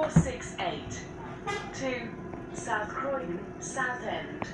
468 to South Croydon, South End.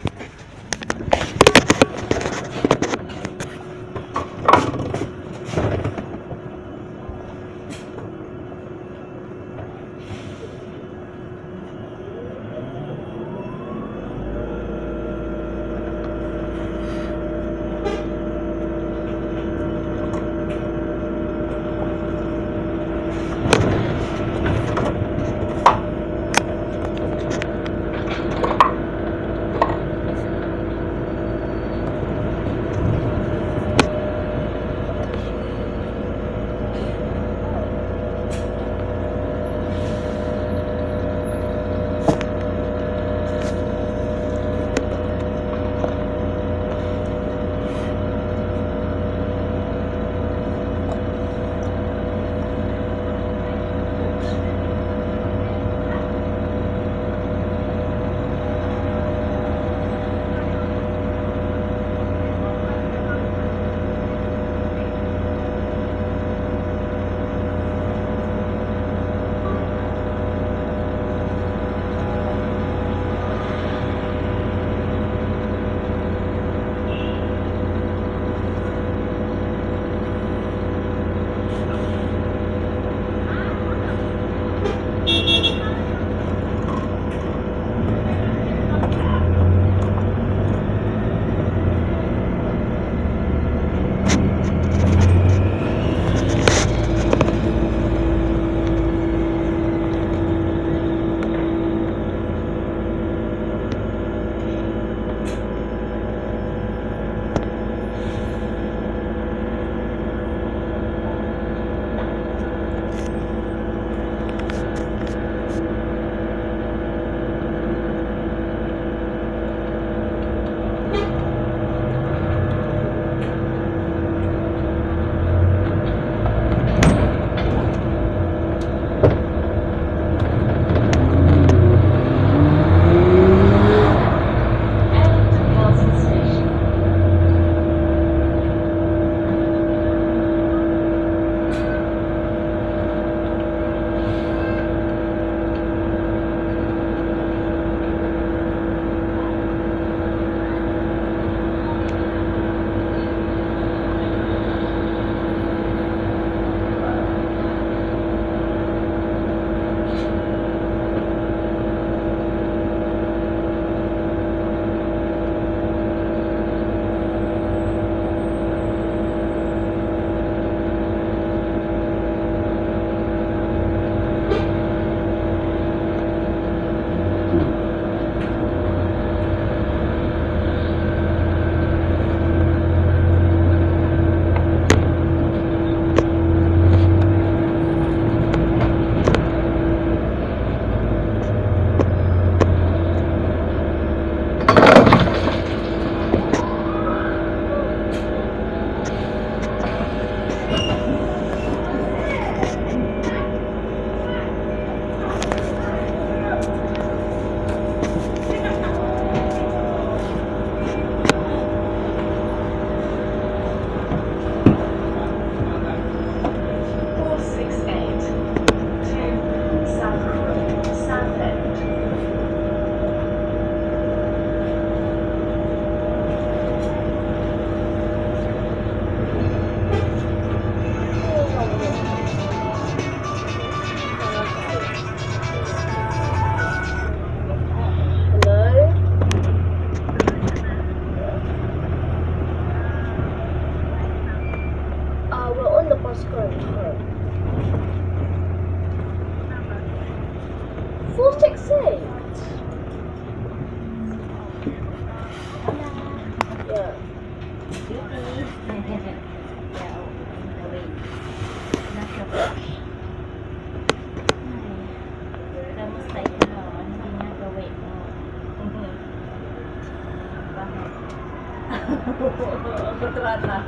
Kebetulan lah.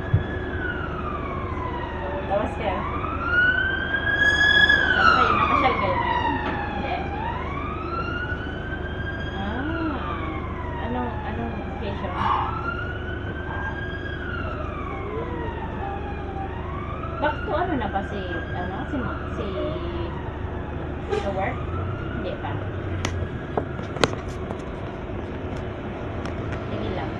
Lawas ka? Saan kayo? Nakasyal kayo ngayon? Hindi. Anong occasion? Back to ano na ba si Sa work? Hindi pa. Sige lang.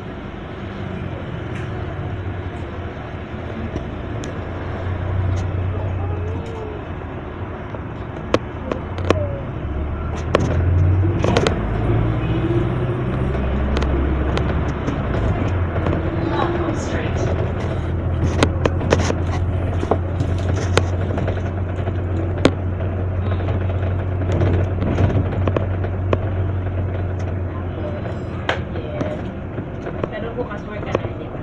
Markham Street. Pero bukas work ka na, di ba?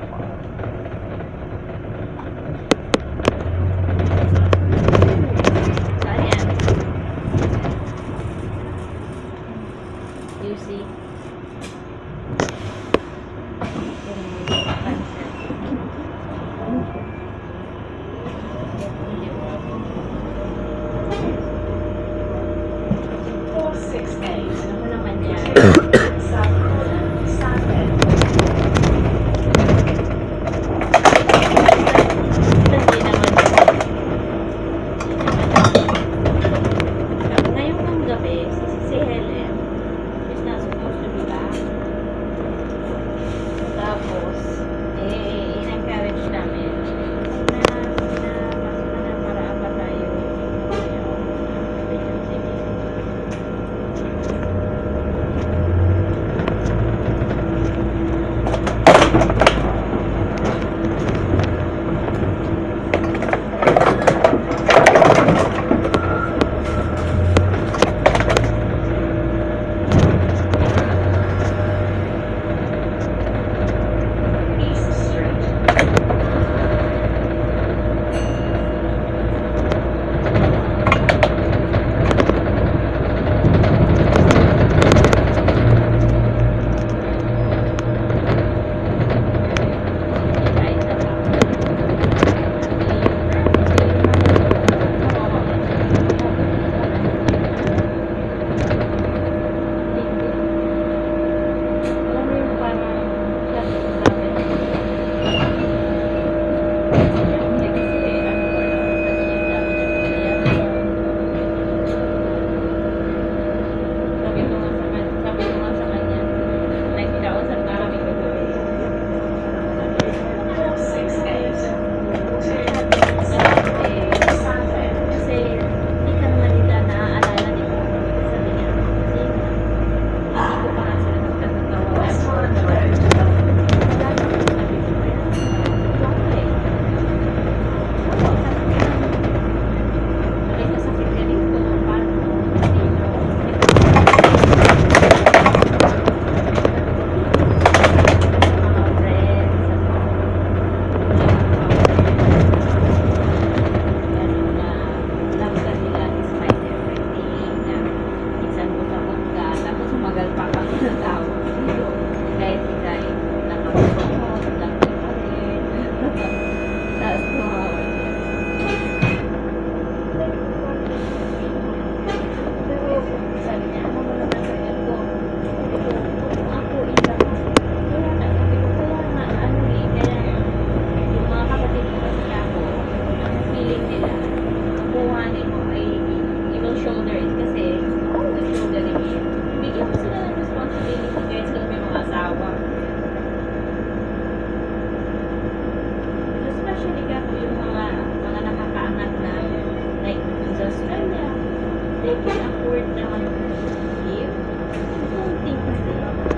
Saan yan? You see? Four six eight. Ano naman yan? South Croydon, South End. Hindi naman. Ngayong gabi, si Helen, she's not supposed to be back. Tapos, in-encourage namin na pasok na para apa tayo. Sige. East Street. Kahit na ba. Alam mo yung parang sabi namin. Hindi kasi ano ko lang, sabi ko nga sa kanya, like, kausap na kami kagabi. Four six eight. Two South South End. Kasi hindi ka naman nila naaalala, di ba? Sabi niya, kasi hindi ko pa nga sila nagkatawa. Westmoreland Road. Wala na akong sabi ko, kaya okay. May kasakit ka rin ko, paano, sino, mga friends, ano na, love ka nila despite everything, na minsan bukakot ka, tapos umagal pa kami ng tao. Kahit nakapagpapot, love ka pa rin. Tapos tumawa siya. Pero sabi niya, ano mo naman sabi ko, kung ako isa ka, kaya na, sabi ko, kaya nga, ano kaya yung mga kapatid ko kasi ako, ang feeling nila, kukuhanin mo ay you will shoulder it kasi, ako will shoulder it. Bigyan mo sila ng responsibility kahit sila may mga asawa. Especially ako yung mga nakakaangat na, like, sa Australia, they can afford naman give. Don't think kasi.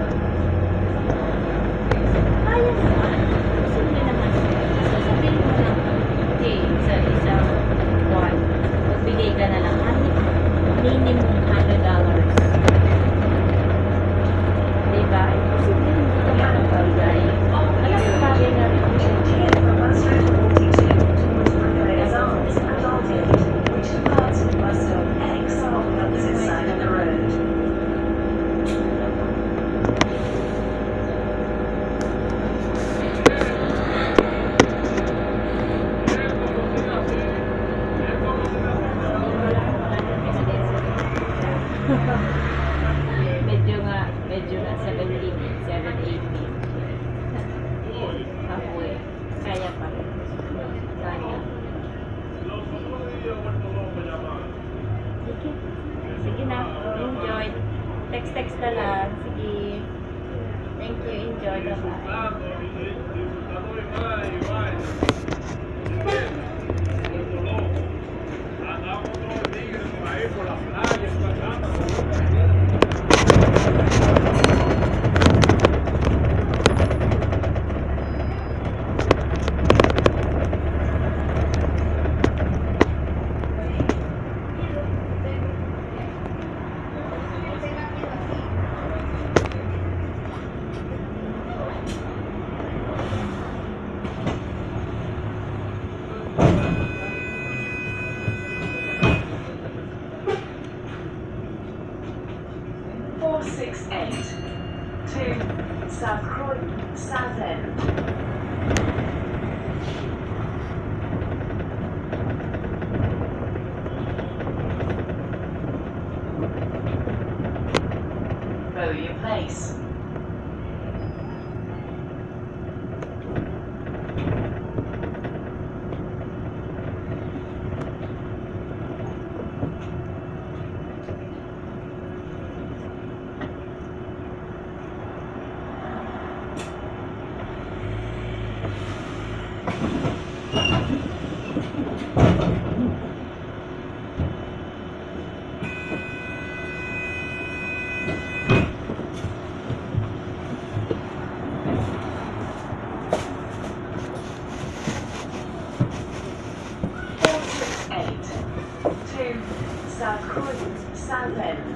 Kaya naman. Simple naman. Sasabihin mo lang, okay, sa isang buwan, magbigay ka na lang, minimum $100. Diba? Simple hindi ka makapagbigay. Alam mo, bagay na rin. Here from bus route 42 towards Bricklayers Arms and Aldgate, which departs at bus stop X on the opposite side of the road. medyo nga 17, 7, 8 halfway. Kaya pa rin. Kaya. Sige. Text-text na lang. Sige. Thank you. Enjoy. Bye-bye. to South Croydon, South End. Bowyer Place. South Croydon, South End.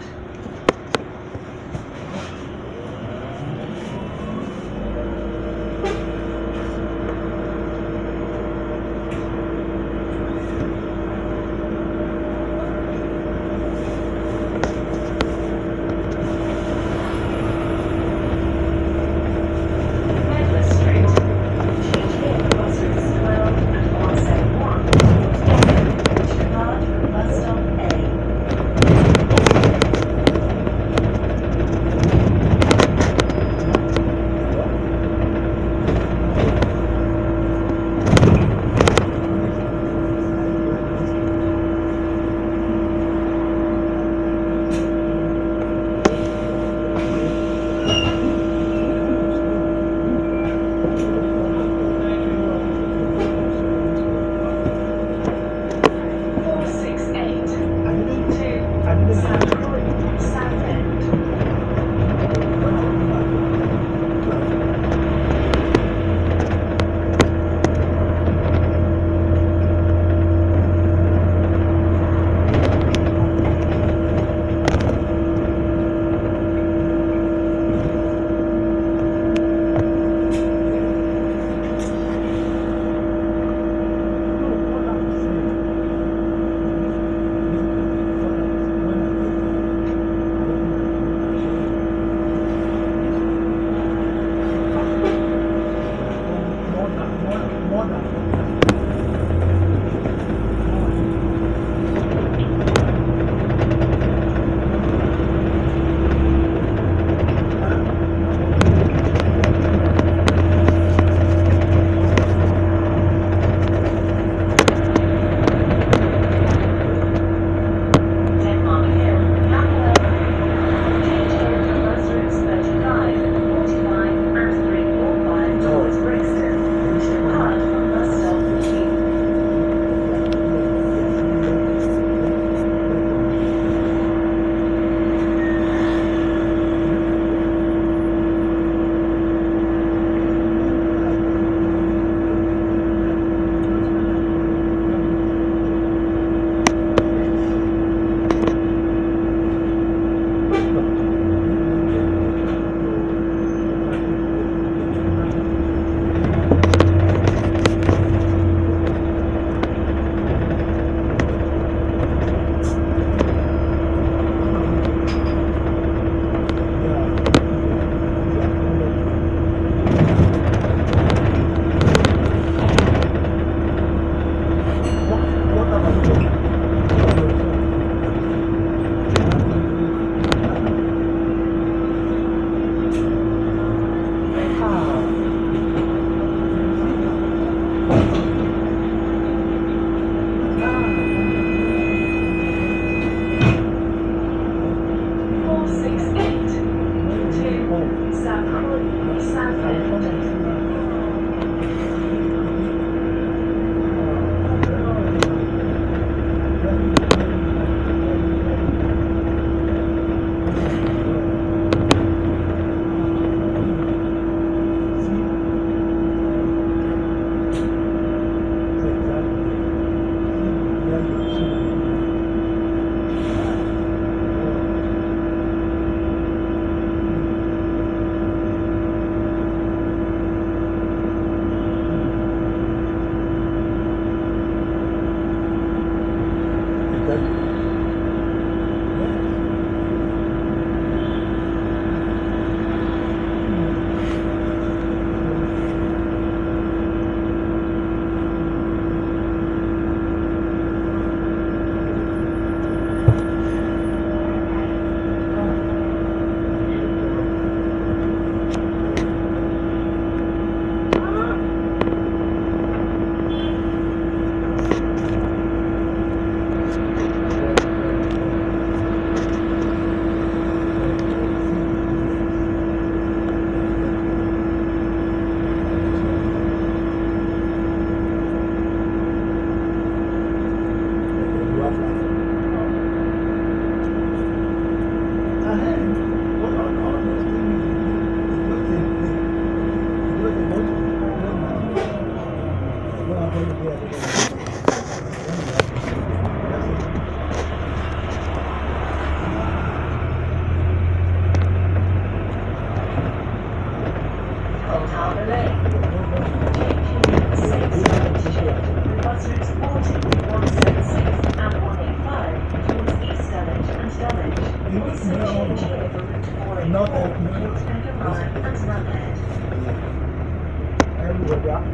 damage. Also change here for route 484, Not Port Peckham and Nugget. everybody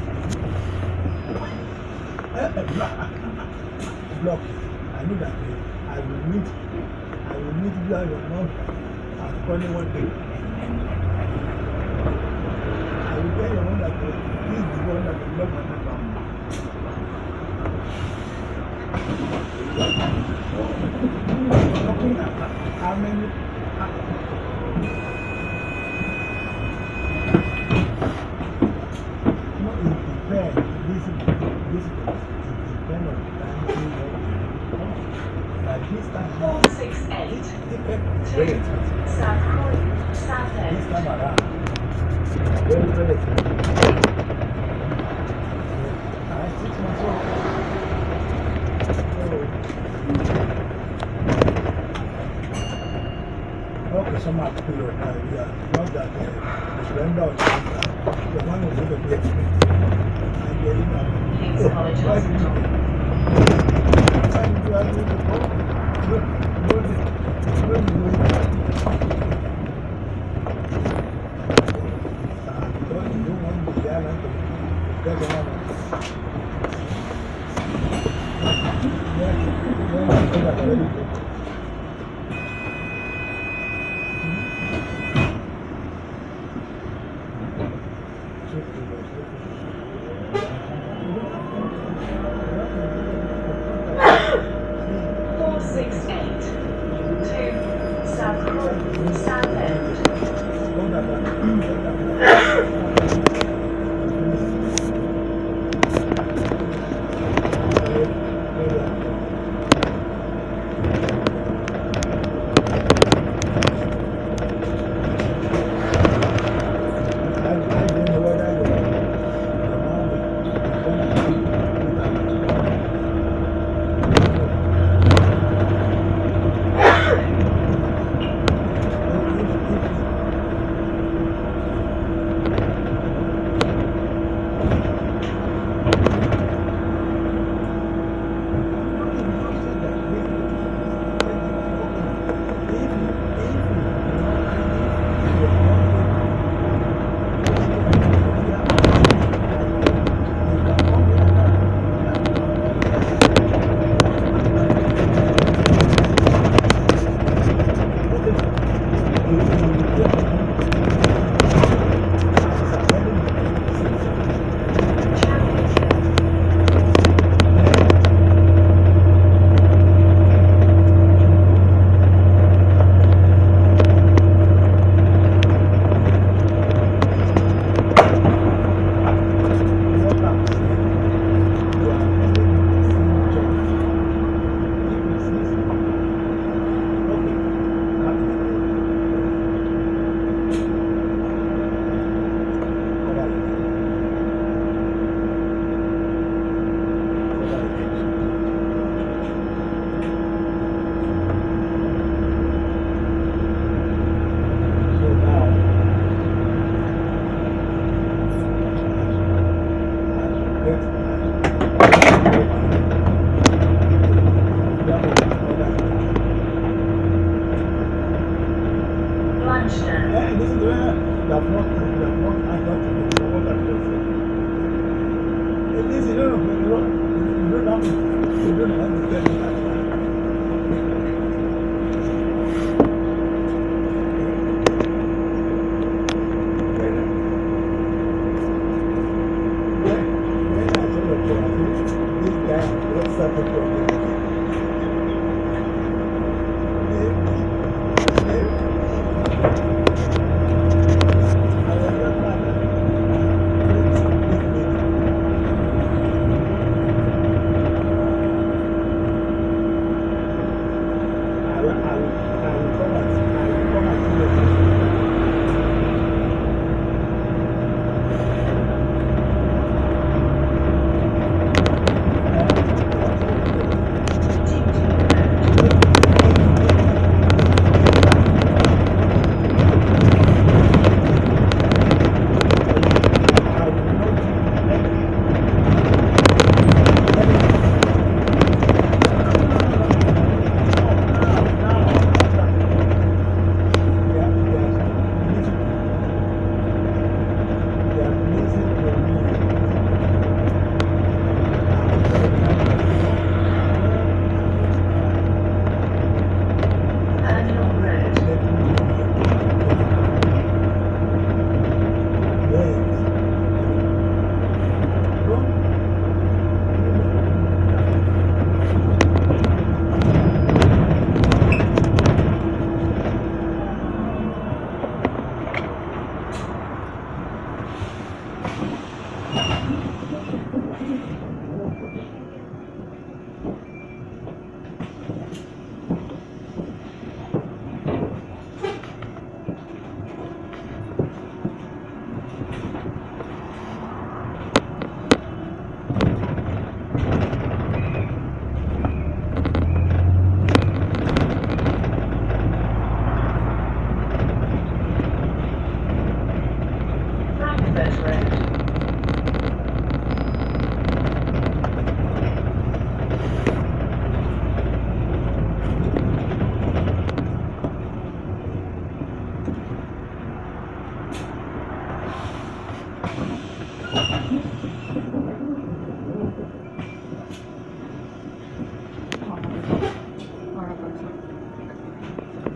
block. I know that I will meet you at your number and call you one day. I will tell your mom that he is the one that will block my number. How many? No, it depends. This it depends on the time you work. Like this time, 468 very to expensive. South Croydon, South This End. time around, very, very expensive. I 6 months old. Okay, some are period now. Yeah, not that the vendor or the one who did the big and getting up. King's College Hospital. Trying to argue the phone. South Croydon, South End.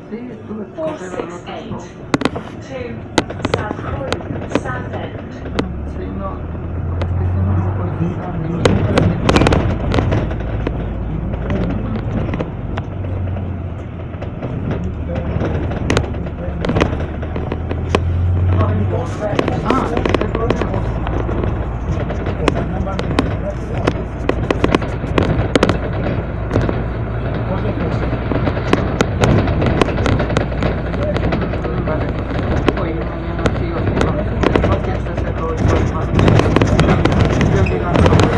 Sì, dove correva lo 468 stesso. to South Croydon, Southend. Sì, no, perché se no poi di ah, c'è proprio vale. Poi non mi hanno zio che ho chiesto se lo ricordo. Io che non lo voglio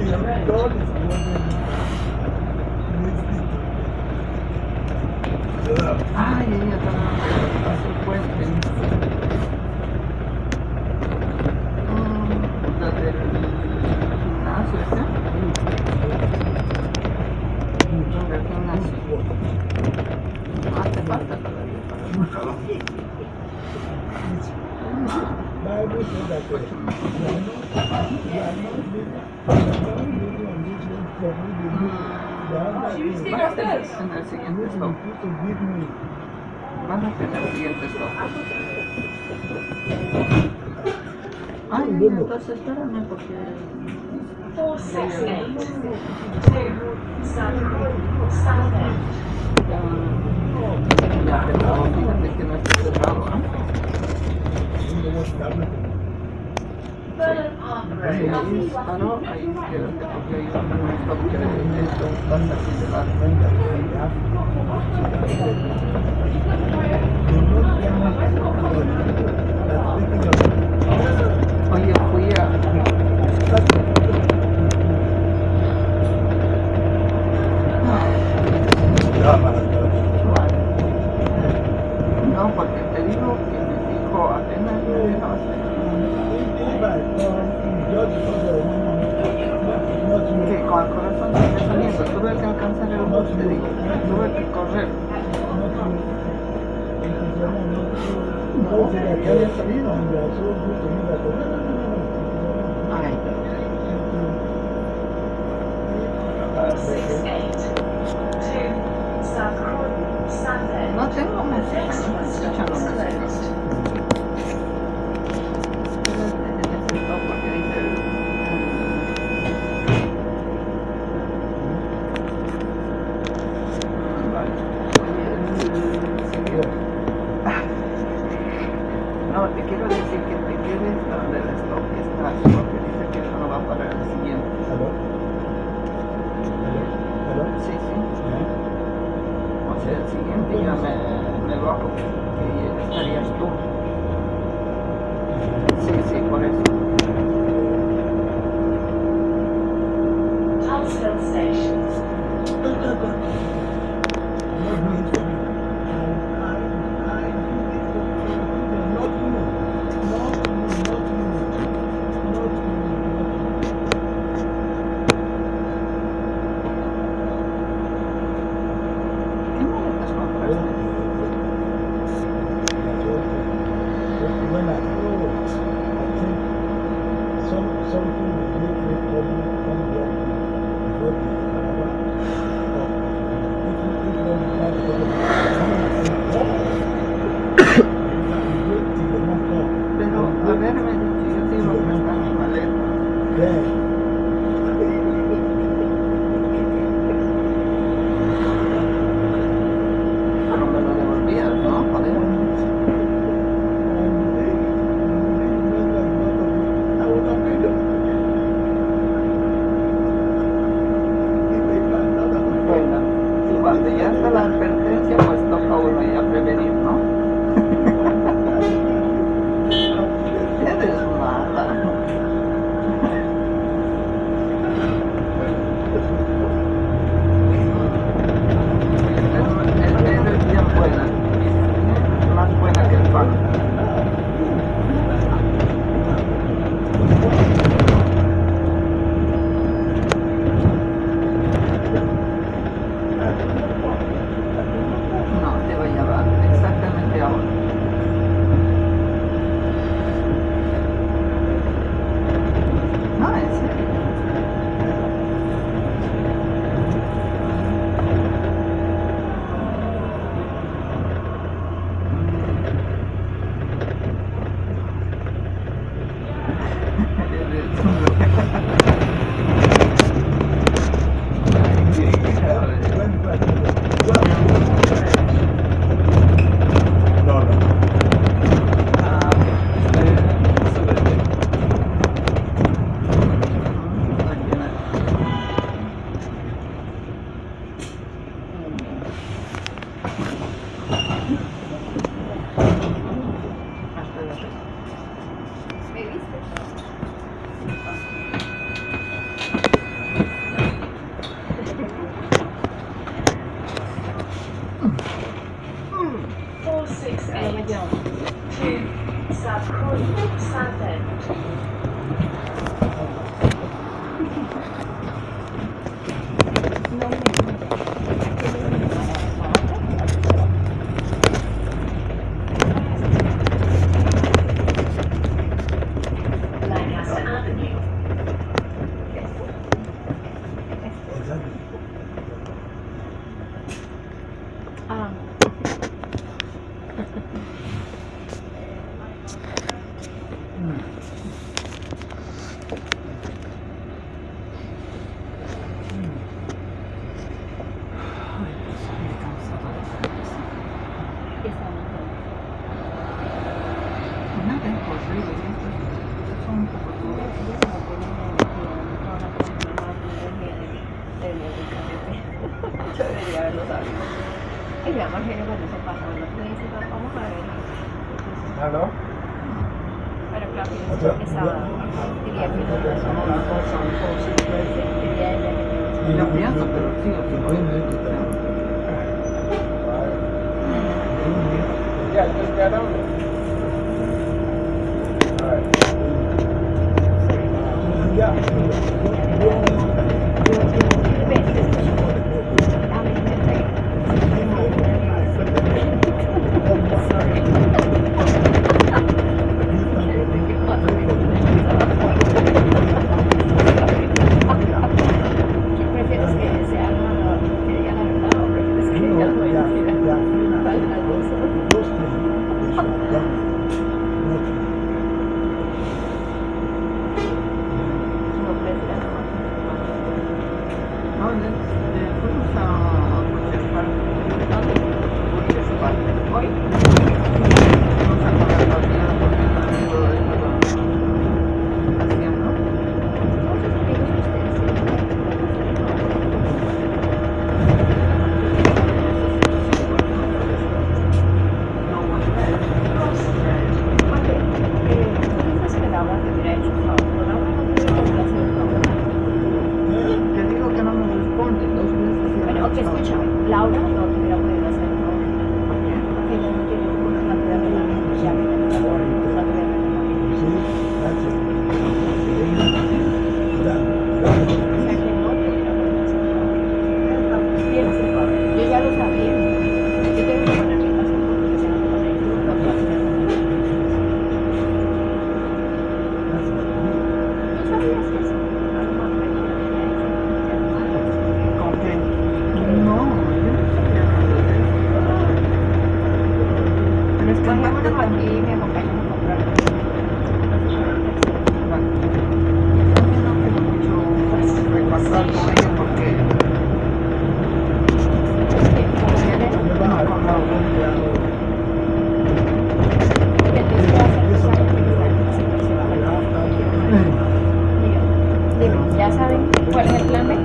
Water Road. God is wondering. Ay, ella también hace puente. La del gimnasio ese. Del gimnasio. Hace falta todavía para el trabajo. Bible says that you are not living on this one for me. Van a tener en el siguiente stop. To give me. Van a tener el siguiente stop. Ay, entonces espérame porque... 468. 2 South Croydon, South End. Ya, pero fíjate que no está cerrado, ¿eh? Burnham Park Ahí Road. paró, ahí quédate porque hay un stop que esto pasa así de largo. Oye, fui a... No, porque te digo que me dijo, apenas me dijo que con el corazón se me saliendo, tuve que alcanzar el bus, te digo, tuve que correr. No, ya había salido. Ay. 468. 2 South Croydon, South End. No tengo música, no estoy escuchando música. Porque dice... Vale. No, te quiero decir que te quedes donde el stop que estás, porque dice que eso no va para el siguiente. Sí, sí. O sea, el siguiente ya me bajo, que estarías tú. Sí, sí, por eso. Tulsville Station. ¿Qué maletas compraste? Pero, a ver, me dicho, yo te iba a prestar mi maleta. Pero me lo devolvías, ¿no? Joder. Bueno, cuando ya está la advertencia, pues toca uno ya prevenir, ¿no? Eres mala. lo sabes. Ay, me da mal genio cuando eso pasa, ¿verdad? Tú me dices, vamos a ver. ¿Aló? Pero claro, que estaba, diría que no quería ella que Y lo pienso, pero sí, obviamente. Yeah, just got on it. All right. Yeah. ¿Qué prefieres que sea que diga la verdad o prefieres que diga la mentira? ¿Cuál de las dos? No prefieres nada No, fuimos a cualquier parte. Cualquier parte. hoy. Fuimos a comer tortillas porque el amigo estaba haciendo. Muchos amigos que ustedes tienen. No, Oye, tú dices que Laura te hubiera hecho un favor, pero Laura no te hubiera complacido el favor. te digo que no me responde 2 veces. Y Bueno, ok, escúchame, Laura no te hubiera podido hacer el favor, porque ella no tiene un contrato de arrendamiento, ya que tiene un contrato de arrendamiento. O sea que no te hubiera podido hacer el favor. Tienes el favor, yo ya lo sabía. Yo tengo que poner mi pasaporte porque se llama poner un contrato de arrendamiento. ¿Tú sabías eso? A lo mejor me dijeron que había hecho. ¿Con qué? No, yo no sabía nada de eso. Pero es que Bueno, aparte vámonos aquí también. y me acompañan a comprar. Vale. También no tengo mucho repasar con ella porque ¿Ya saben cuál es el plan B?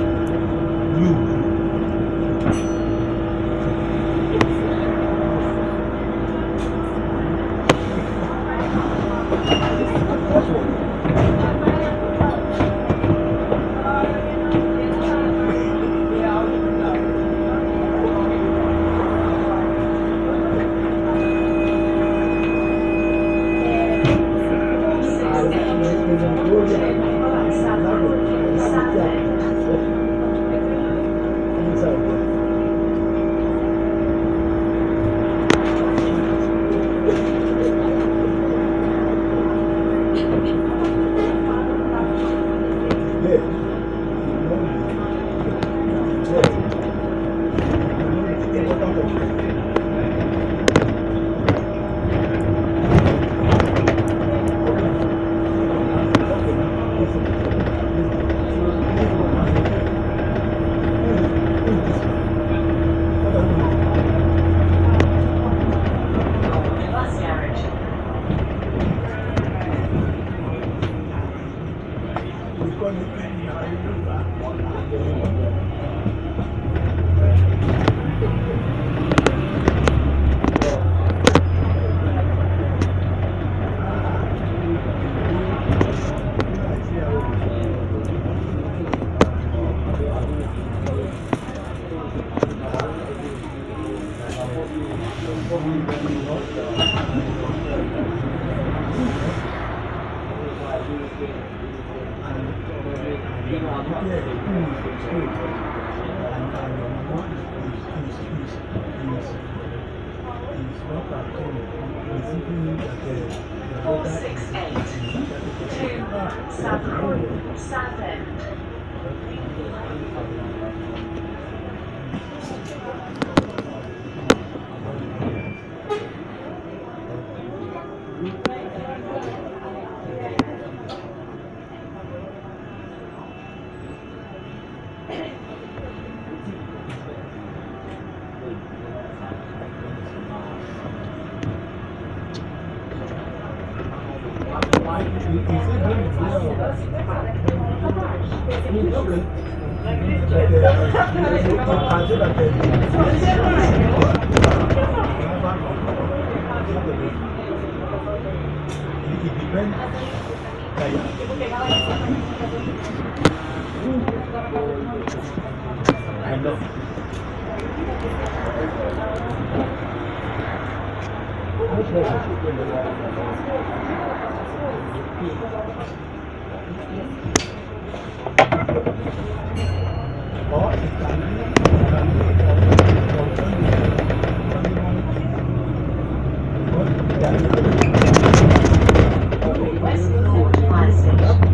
Bus garage. Four, 6, 8, 2, South Croydon, South End. Is it really real? I know. West Norwood Fire Station.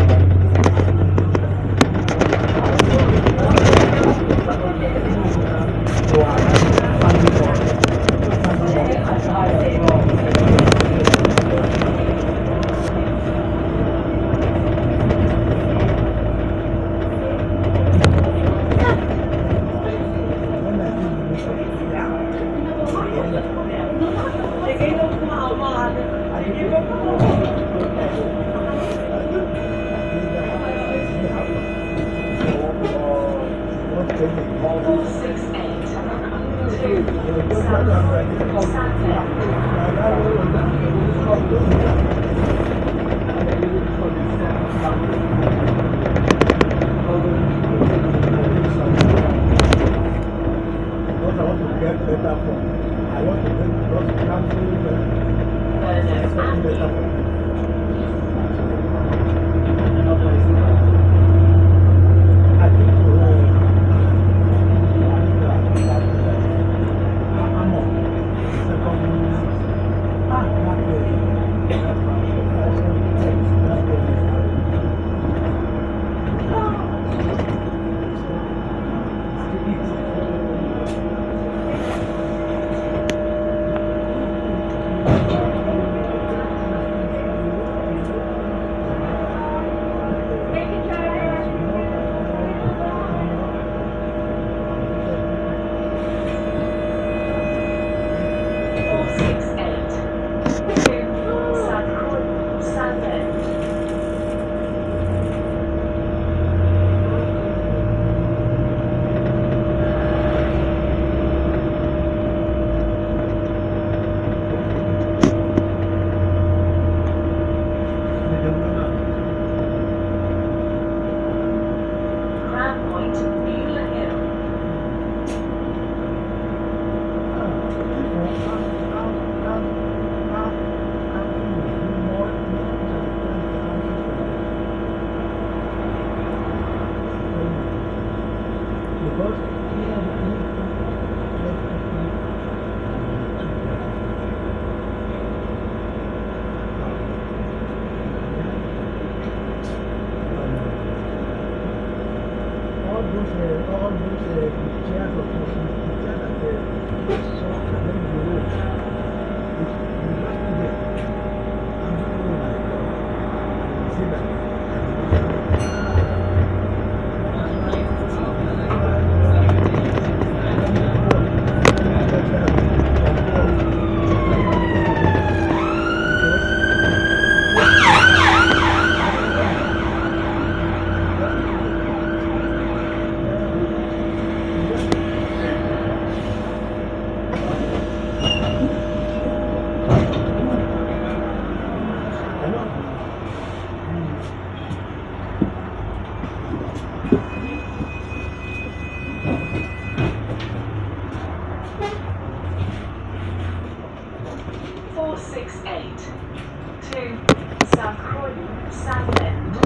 South Croydon, South End.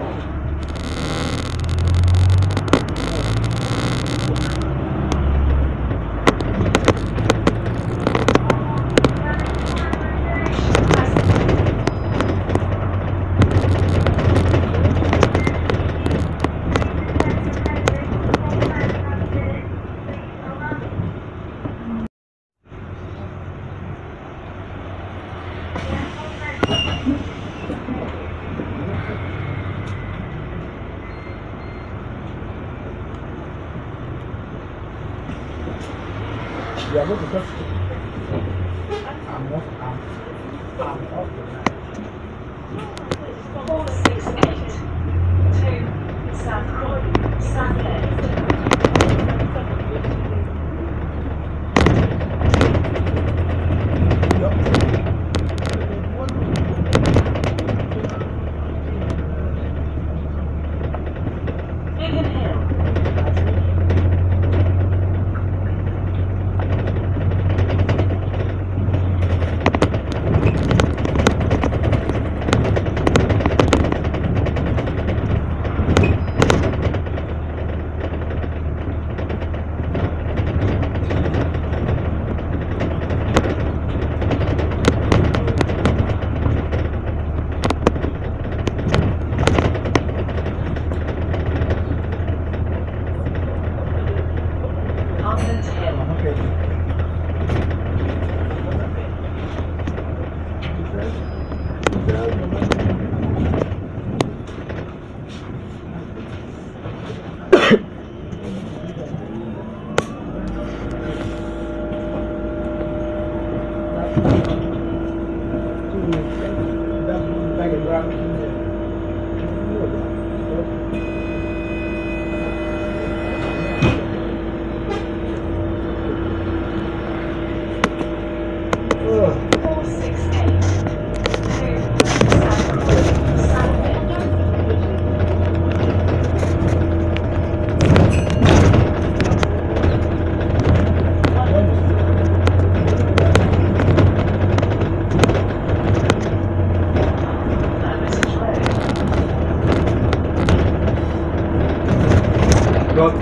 You are not the best. I'm off the night. 468 to South Croydon, South End. got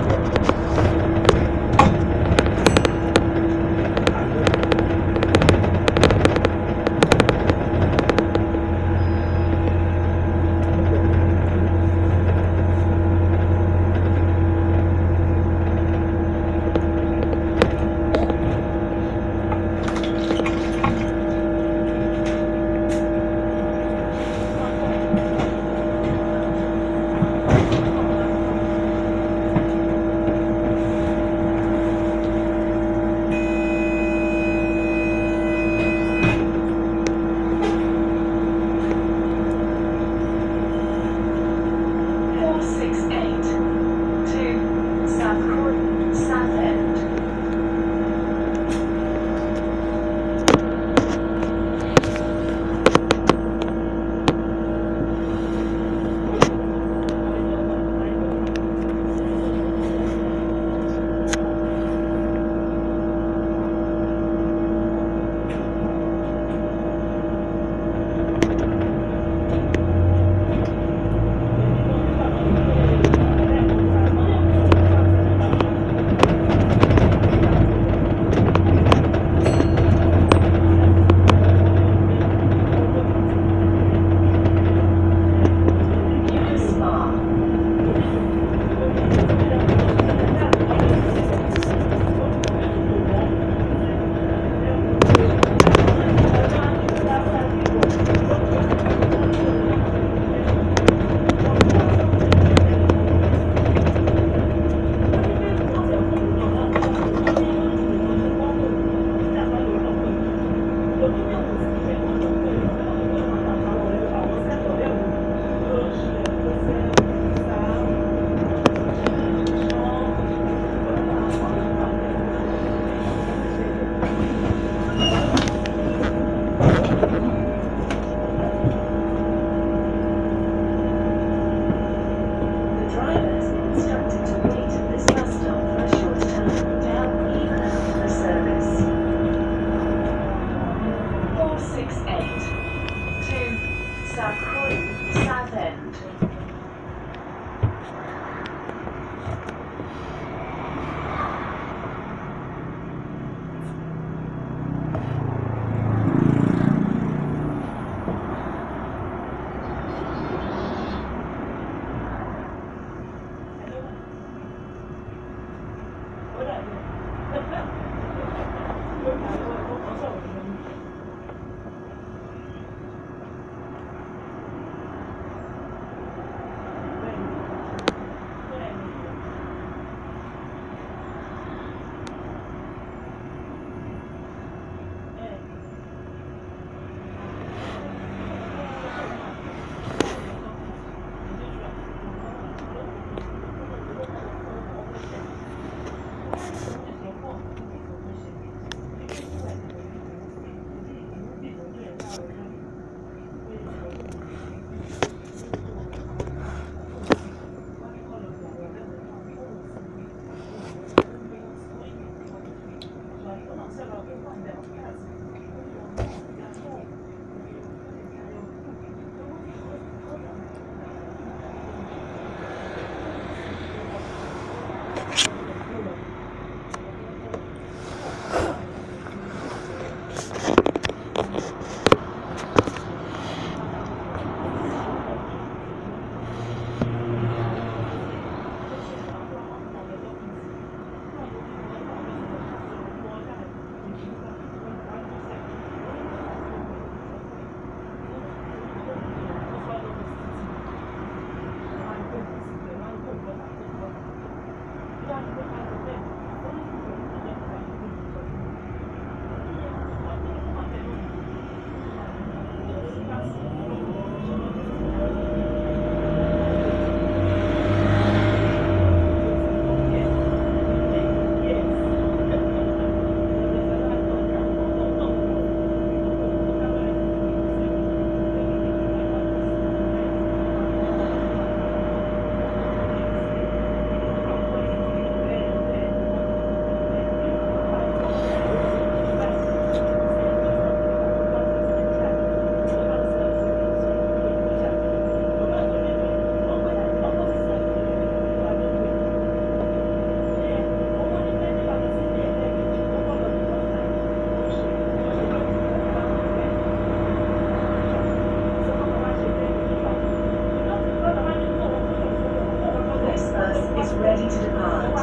bus is ready to depart.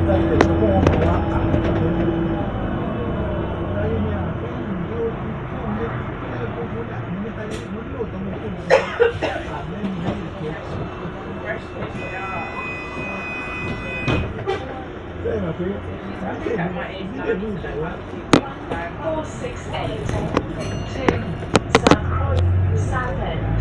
468 to South Croydon, Southend.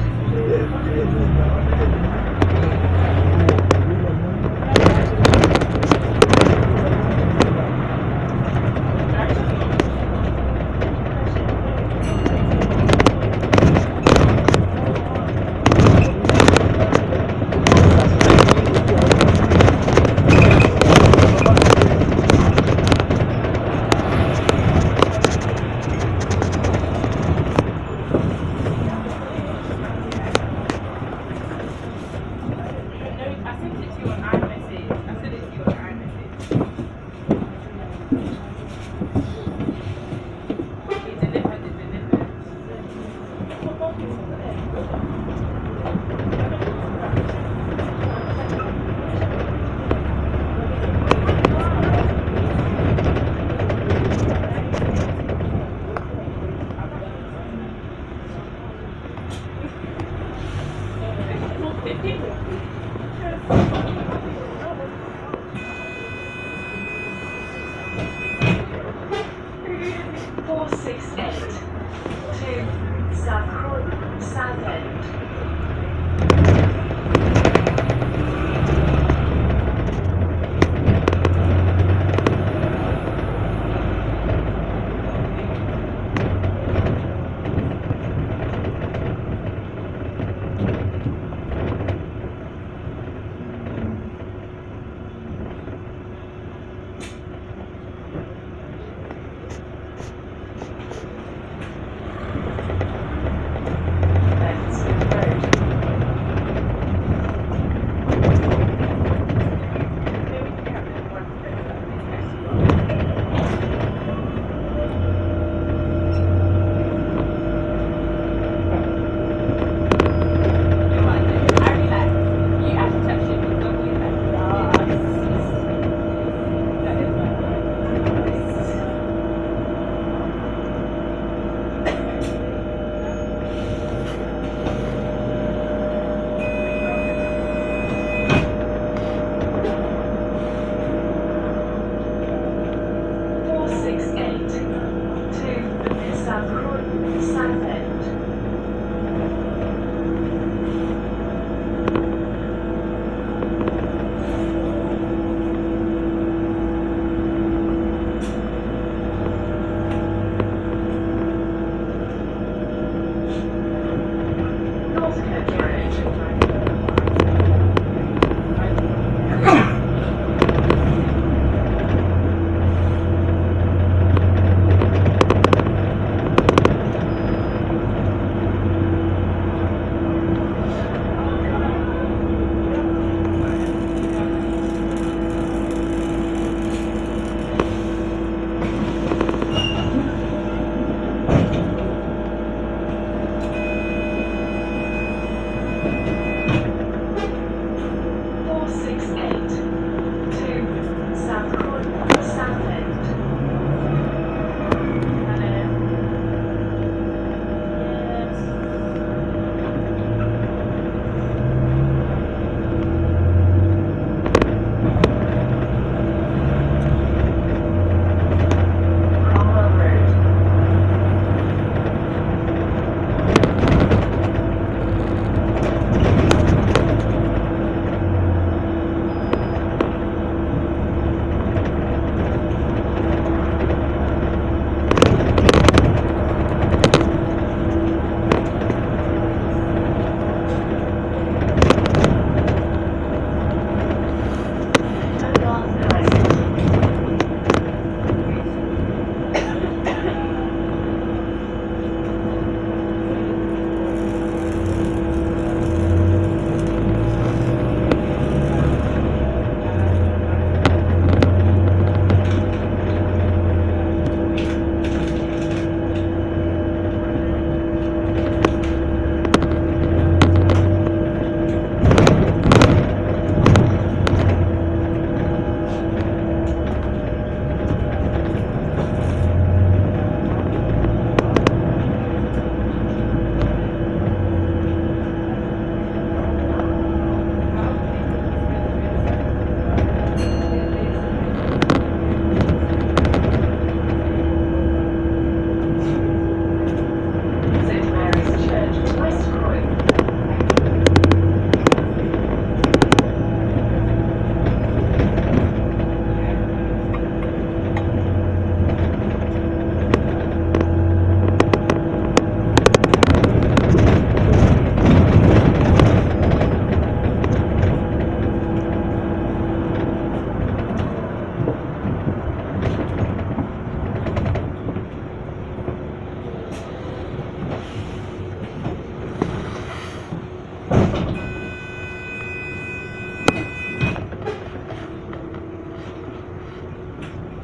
To South Croydon, Southend. That's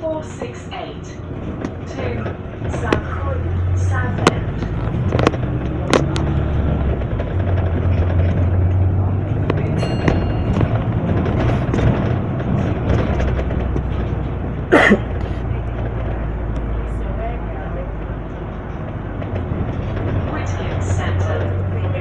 468 to South Croydon, Southend. Whitgift Centre.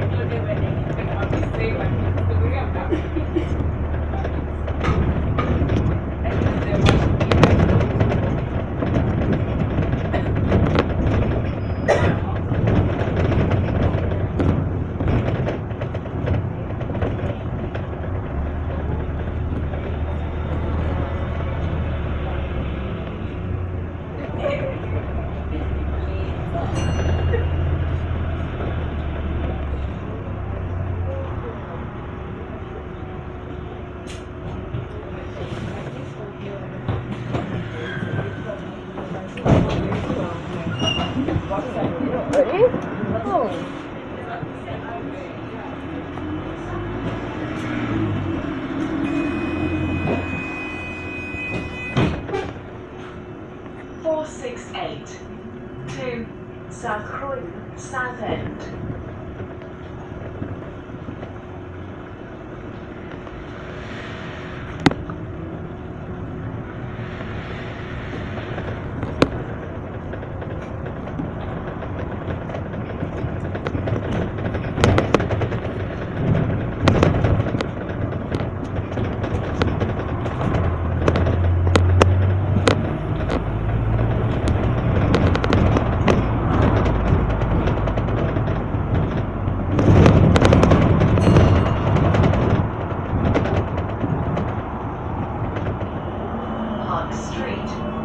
468 to South Croydon, Southend. Park Street.